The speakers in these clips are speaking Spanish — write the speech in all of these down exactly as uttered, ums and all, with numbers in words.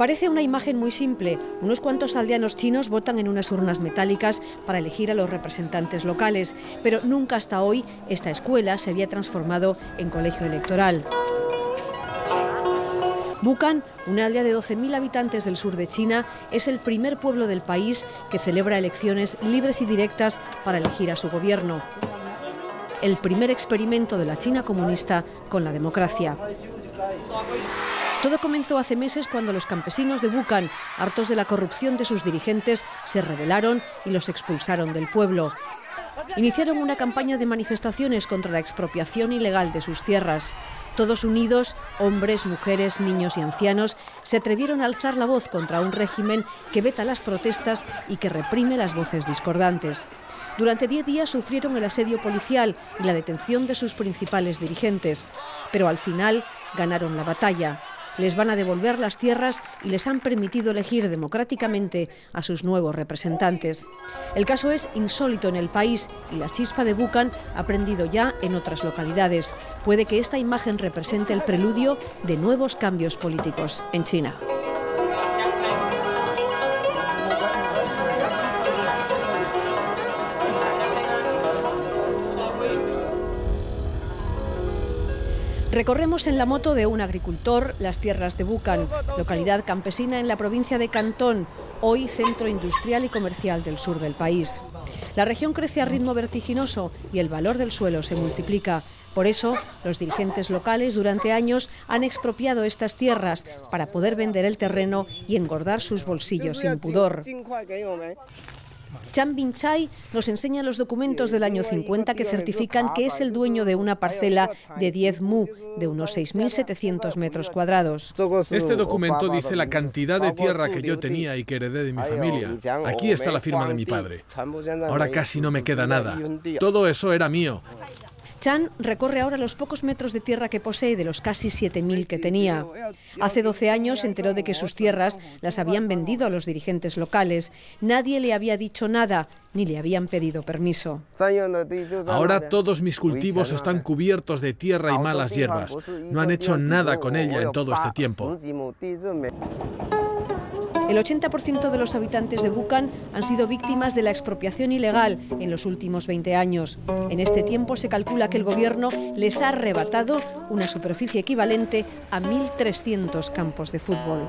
Parece una imagen muy simple. Unos cuantos aldeanos chinos votan en unas urnas metálicas para elegir a los representantes locales, pero nunca hasta hoy esta escuela se había transformado en colegio electoral. Bukan, una aldea de doce mil habitantes del sur de China, es el primer pueblo del país que celebra elecciones libres y directas para elegir a su gobierno. El primer experimento de la China comunista con la democracia. Todo comenzó hace meses cuando los campesinos de Bukan, hartos de la corrupción de sus dirigentes, se rebelaron y los expulsaron del pueblo. Iniciaron una campaña de manifestaciones contra la expropiación ilegal de sus tierras. Todos unidos, hombres, mujeres, niños y ancianos, se atrevieron a alzar la voz contra un régimen que veta las protestas y que reprime las voces discordantes. Durante diez días sufrieron el asedio policial y la detención de sus principales dirigentes, pero al final ganaron la batalla. Les van a devolver las tierras y les han permitido elegir democráticamente a sus nuevos representantes. El caso es insólito en el país y la chispa de Bukan ha prendido ya en otras localidades. Puede que esta imagen represente el preludio de nuevos cambios políticos en China. Recorremos en la moto de un agricultor las tierras de Bukan, localidad campesina en la provincia de Cantón, hoy centro industrial y comercial del sur del país. La región crece a ritmo vertiginoso y el valor del suelo se multiplica. Por eso, los dirigentes locales durante años han expropiado estas tierras para poder vender el terreno y engordar sus bolsillos sin pudor. Chan Bin-chai nos enseña los documentos del año cincuenta que certifican que es el dueño de una parcela de diez mu, de unos seis mil setecientos metros cuadrados. Este documento dice la cantidad de tierra que yo tenía y que heredé de mi familia. Aquí está la firma de mi padre. Ahora casi no me queda nada. Todo eso era mío. Chan recorre ahora los pocos metros de tierra que posee de los casi siete mil que tenía. Hace doce años se enteró de que sus tierras las habían vendido a los dirigentes locales. Nadie le había dicho nada, ni le habían pedido permiso. Ahora todos mis cultivos están cubiertos de tierra y malas hierbas. No han hecho nada con ella en todo este tiempo. El ochenta por ciento de los habitantes de Bukan han sido víctimas de la expropiación ilegal en los últimos veinte años. En este tiempo se calcula que el gobierno les ha arrebatado una superficie equivalente a mil trescientos campos de fútbol.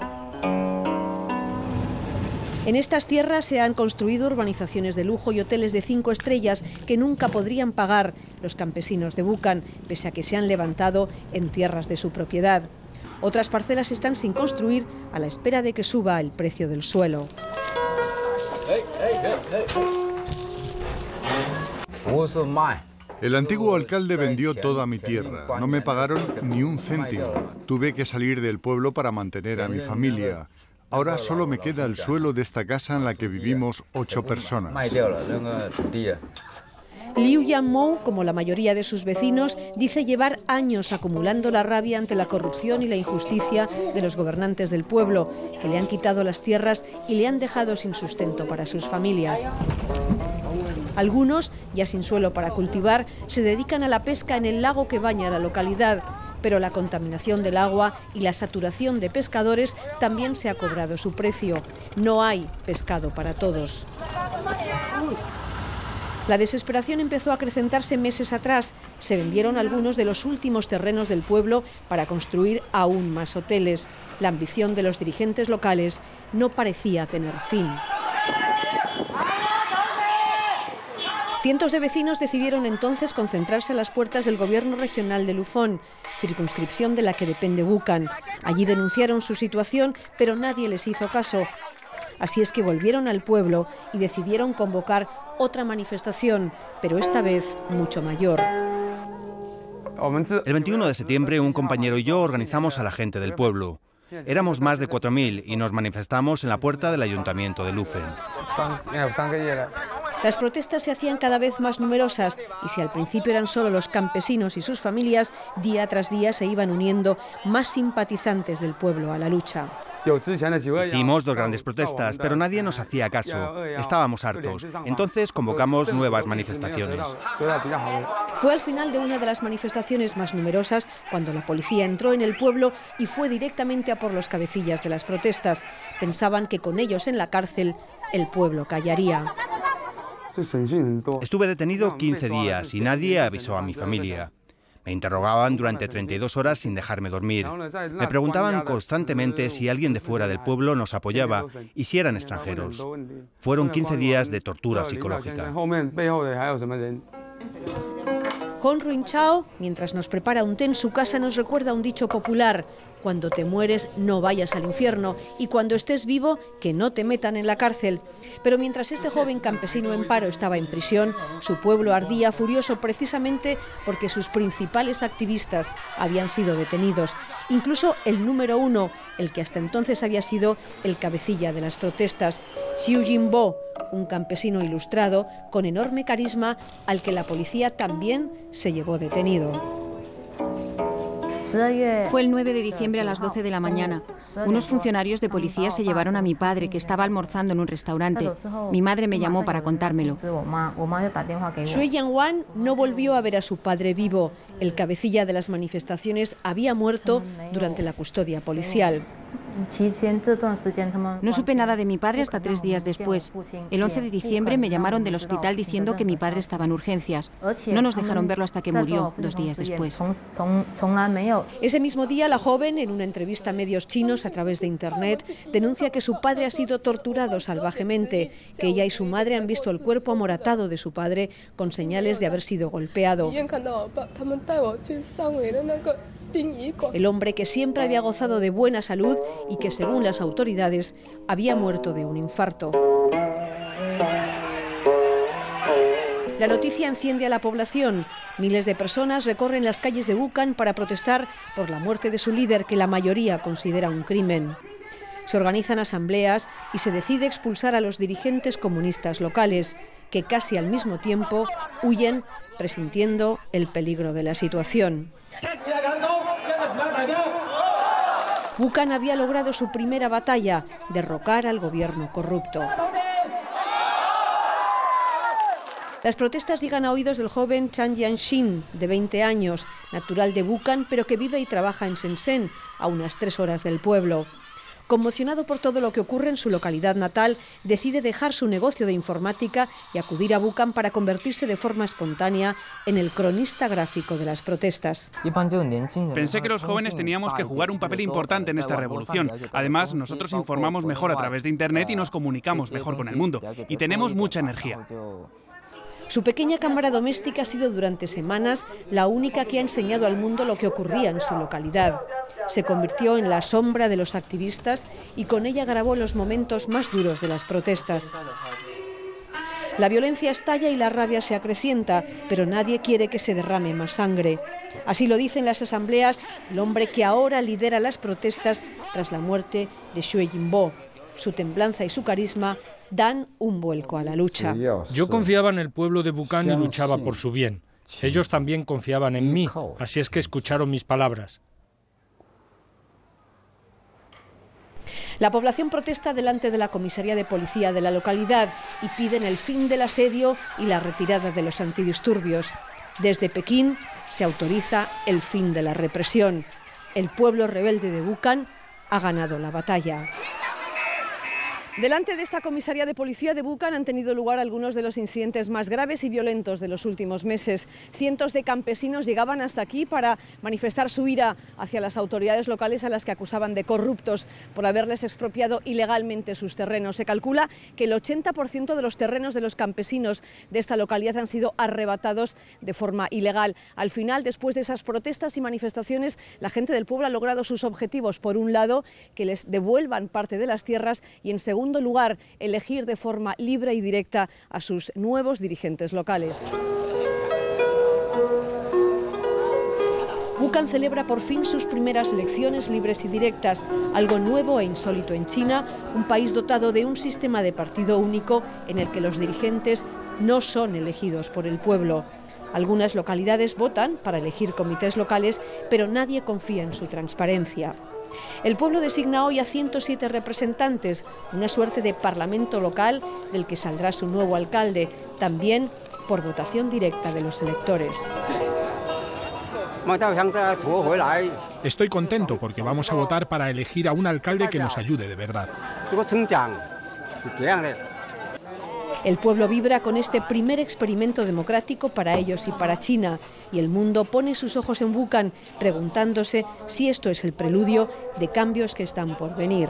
En estas tierras se han construido urbanizaciones de lujo y hoteles de cinco estrellas que nunca podrían pagar los campesinos de Bukan, pese a que se han levantado en tierras de su propiedad. Otras parcelas están sin construir a la espera de que suba el precio del suelo. El antiguo alcalde vendió toda mi tierra. No me pagaron ni un céntimo. Tuve que salir del pueblo para mantener a mi familia. Ahora solo me queda el suelo de esta casa en la que vivimos ocho personas. Liu Yanmou, como la mayoría de sus vecinos, dice llevar años acumulando la rabia ante la corrupción y la injusticia de los gobernantes del pueblo, que le han quitado las tierras y le han dejado sin sustento para sus familias. Algunos, ya sin suelo para cultivar, se dedican a la pesca en el lago que baña la localidad, pero la contaminación del agua y la saturación de pescadores también se ha cobrado su precio. No hay pescado para todos. La desesperación empezó a acrecentarse meses atrás. Se vendieron algunos de los últimos terrenos del pueblo para construir aún más hoteles. La ambición de los dirigentes locales no parecía tener fin. Cientos de vecinos decidieron entonces concentrarse a las puertas del gobierno regional de Lufón, circunscripción de la que depende Bukan. Allí denunciaron su situación, pero nadie les hizo caso. Así es que volvieron al pueblo y decidieron convocar otra manifestación, pero esta vez mucho mayor. El veintiuno de septiembre un compañero y yo organizamos a la gente del pueblo. Éramos más de cuatro mil y nos manifestamos en la puerta del ayuntamiento de Lufen. Las protestas se hacían cada vez más numerosas y si al principio eran solo los campesinos y sus familias, día tras día se iban uniendo más simpatizantes del pueblo a la lucha. Hicimos dos grandes protestas, pero nadie nos hacía caso. Estábamos hartos. Entonces convocamos nuevas manifestaciones. Fue al final de una de las manifestaciones más numerosas cuando la policía entró en el pueblo y fue directamente a por los cabecillas de las protestas. Pensaban que con ellos en la cárcel el pueblo callaría. Estuve detenido quince días y nadie avisó a mi familia. Me interrogaban durante treinta y dos horas sin dejarme dormir. Me preguntaban constantemente si alguien de fuera del pueblo nos apoyaba y si eran extranjeros. Fueron quince días de tortura psicológica. Hon Ruin Chao, mientras nos prepara un té en su casa, nos recuerda un dicho popular: cuando te mueres no vayas al infierno y cuando estés vivo que no te metan en la cárcel. Pero mientras este joven campesino en paro estaba en prisión, su pueblo ardía furioso precisamente porque sus principales activistas habían sido detenidos. Incluso el número uno, el que hasta entonces había sido el cabecilla de las protestas, Xiu Jinbo, un campesino ilustrado con enorme carisma al que la policía también se llevó detenido. Fue el nueve de diciembre a las doce de la mañana. Unos funcionarios de policía se llevaron a mi padre, que estaba almorzando en un restaurante. Mi madre me llamó para contármelo. Xue Yanwan no volvió a ver a su padre vivo. El cabecilla de las manifestaciones había muerto durante la custodia policial. No supe nada de mi padre hasta tres días después. El once de diciembre me llamaron del hospital diciendo que mi padre estaba en urgencias. No nos dejaron verlo hasta que murió, dos días después. Ese mismo día, la joven, en una entrevista a medios chinos a través de Internet, denuncia que su padre ha sido torturado salvajemente, que ella y su madre han visto el cuerpo amoratado de su padre con señales de haber sido golpeado. El hombre, que siempre había gozado de buena salud y que, según las autoridades, había muerto de un infarto. La noticia enciende a la población. Miles de personas recorren las calles de Wuhan para protestar por la muerte de su líder, que la mayoría considera un crimen. Se organizan asambleas y se decide expulsar a los dirigentes comunistas locales, que casi al mismo tiempo huyen, presintiendo el peligro de la situación. Wuhan había logrado su primera batalla: derrocar al gobierno corrupto. Las protestas llegan a oídos del joven Chan Jianxin, de veinte años, natural de Wuhan, pero que vive y trabaja en Shenzhen, a unas tres horas del pueblo. Conmocionado por todo lo que ocurre en su localidad natal, decide dejar su negocio de informática y acudir a Wuhan para convertirse de forma espontánea en el cronista gráfico de las protestas. Pensé que los jóvenes teníamos que jugar un papel importante en esta revolución. Además, nosotros informamos mejor a través de Internet y nos comunicamos mejor con el mundo. Y tenemos mucha energía. Su pequeña cámara doméstica ha sido durante semanas la única que ha enseñado al mundo lo que ocurría en su localidad. Se convirtió en la sombra de los activistas y con ella grabó los momentos más duros de las protestas. La violencia estalla y la rabia se acrecienta, pero nadie quiere que se derrame más sangre. Así lo dicen las asambleas el hombre que ahora lidera las protestas tras la muerte de Xue Jinbo. Su templanza y su carisma dan un vuelco a la lucha. Yo confiaba en el pueblo de Wuhan y luchaba por su bien. Ellos también confiaban en mí, así es que escucharon mis palabras. La población protesta delante de la comisaría de policía de la localidad y piden el fin del asedio y la retirada de los antidisturbios. Desde Pekín se autoriza el fin de la represión. El pueblo rebelde de Wuhan ha ganado la batalla. Delante de esta comisaría de policía de Wuhan han tenido lugar algunos de los incidentes más graves y violentos de los últimos meses. Cientos de campesinos llegaban hasta aquí para manifestar su ira hacia las autoridades locales, a las que acusaban de corruptos por haberles expropiado ilegalmente sus terrenos. Se calcula que el ochenta por ciento de los terrenos de los campesinos de esta localidad han sido arrebatados de forma ilegal. Al final, después de esas protestas y manifestaciones, la gente del pueblo ha logrado sus objetivos. Por un lado, que les devuelvan parte de las tierras y, en segundo segundo lugar, elegir de forma libre y directa a sus nuevos dirigentes locales. Wuhan celebra por fin sus primeras elecciones libres y directas, algo nuevo e insólito en China, un país dotado de un sistema de partido único en el que los dirigentes no son elegidos por el pueblo. Algunas localidades votan para elegir comités locales, pero nadie confía en su transparencia. El pueblo designa hoy a ciento siete representantes, una suerte de parlamento local del que saldrá su nuevo alcalde, también por votación directa de los electores. Estoy contento porque vamos a votar para elegir a un alcalde que nos ayude de verdad. El pueblo vibra con este primer experimento democrático para ellos y para China, y el mundo pone sus ojos en Bukhan, preguntándose si esto es el preludio de cambios que están por venir.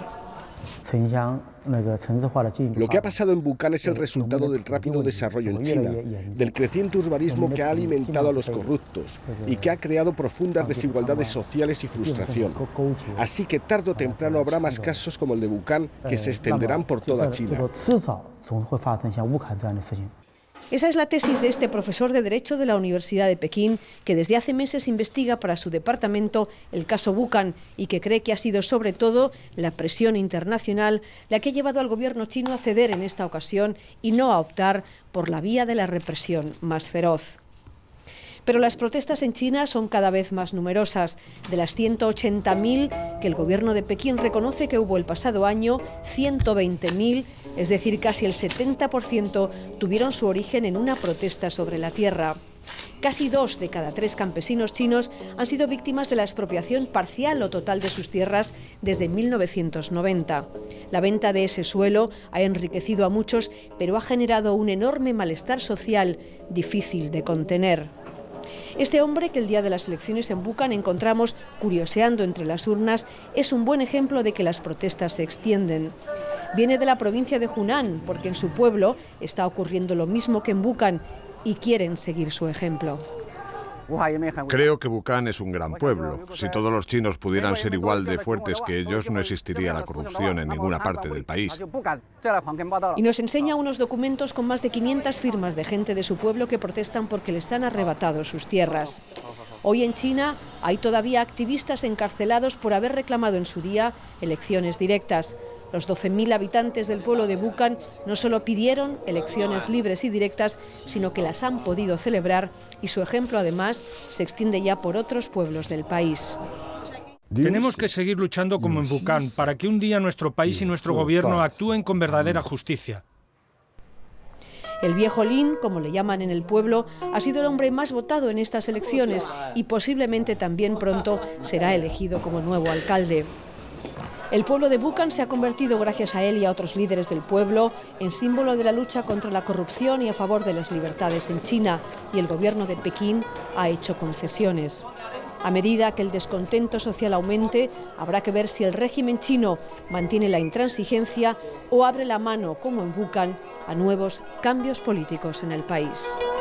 Lo que ha pasado en Bukhan es el resultado del rápido desarrollo en China, del creciente urbanismo que ha alimentado a los corruptos y que ha creado profundas desigualdades sociales y frustración. Así que tarde o temprano habrá más casos como el de Bukhan que se extenderán por toda China. Esa es la tesis de este profesor de Derecho de la Universidad de Pekín, que desde hace meses investiga para su departamento el caso Bukhan y que cree que ha sido sobre todo la presión internacional la que ha llevado al gobierno chino a ceder en esta ocasión y no a optar por la vía de la represión más feroz. Pero las protestas en China son cada vez más numerosas. De las ciento ochenta mil que el gobierno de Pekín reconoce que hubo el pasado año, ciento veinte mil, es decir, casi el setenta por ciento, tuvieron su origen en una protesta sobre la tierra. Casi dos de cada tres campesinos chinos han sido víctimas de la expropiación parcial o total de sus tierras desde mil novecientos noventa. La venta de ese suelo ha enriquecido a muchos, pero ha generado un enorme malestar social difícil de contener. Este hombre que el día de las elecciones en Bukhan encontramos curioseando entre las urnas es un buen ejemplo de que las protestas se extienden. Viene de la provincia de Hunan porque en su pueblo está ocurriendo lo mismo que en Bukhan y quieren seguir su ejemplo. Creo que Bukhan es un gran pueblo. Si todos los chinos pudieran ser igual de fuertes que ellos, no existiría la corrupción en ninguna parte del país. Y nos enseña unos documentos con más de quinientas firmas de gente de su pueblo que protestan porque les han arrebatado sus tierras. Hoy en China hay todavía activistas encarcelados por haber reclamado en su día elecciones directas. Los doce mil habitantes del pueblo de Bukhan no solo pidieron elecciones libres y directas, sino que las han podido celebrar y su ejemplo además se extiende ya por otros pueblos del país. Tenemos que seguir luchando como en Bukhan para que un día nuestro país y nuestro gobierno actúen con verdadera justicia. El viejo Lin, como le llaman en el pueblo, ha sido el hombre más votado en estas elecciones y posiblemente también pronto será elegido como nuevo alcalde. El pueblo de Bukhan se ha convertido, gracias a él y a otros líderes del pueblo, en símbolo de la lucha contra la corrupción y a favor de las libertades en China, y el gobierno de Pekín ha hecho concesiones. A medida que el descontento social aumente, habrá que ver si el régimen chino mantiene la intransigencia o abre la mano, como en Bukhan, a nuevos cambios políticos en el país.